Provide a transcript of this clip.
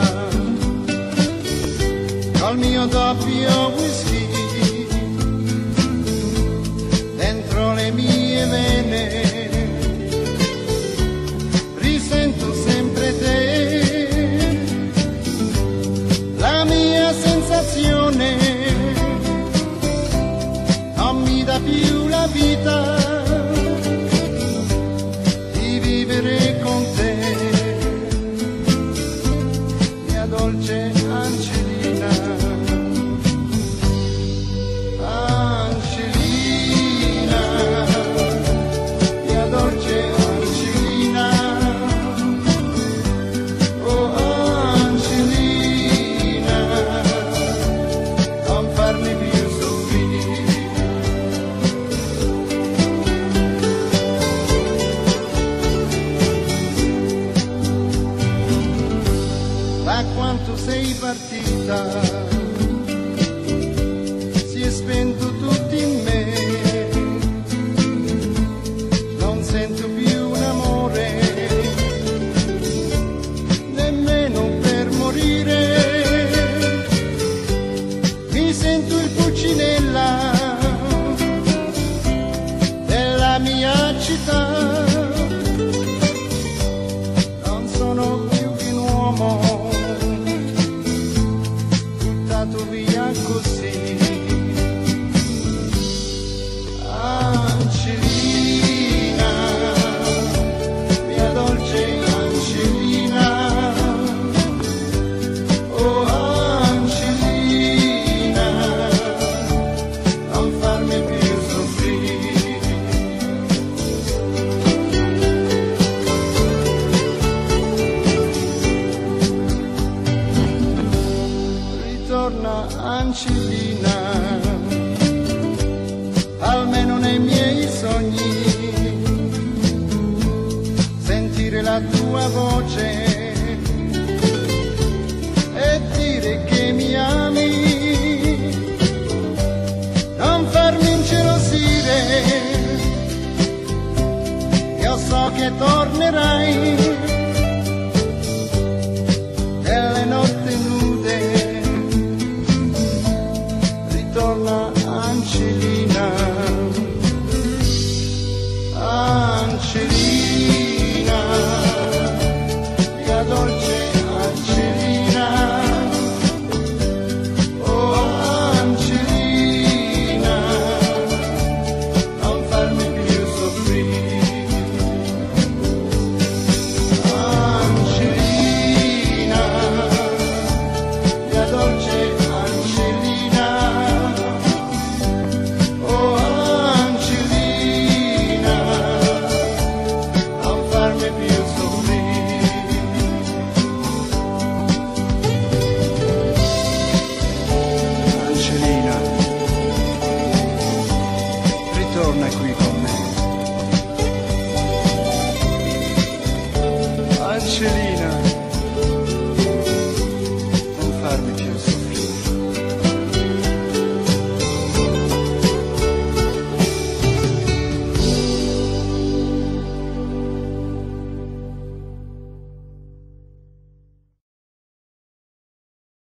col mio doppio whisky dentro le mie vene. Risento sempre te, la mia sensazione non mi dà più la vita di vivere con te, mia dolce Angelina. Angelina, mia dolce Angelina. Oh Angelina, non farmi più soffrire. Da quanto sei partita si è spento tutto in me, non sento più un amore nemmeno per morire. Mi sento il pulcinella della mia città, non sono più che un uomo buttato via così. Angelina, mia dolce Angelina. Oh Angelina, non farmi più soffrire. Ritorna Angelina, almeno nei miei sogni, sentire la tua voce e dire che mi ami, non farmi ingelosire, io so che tornerai.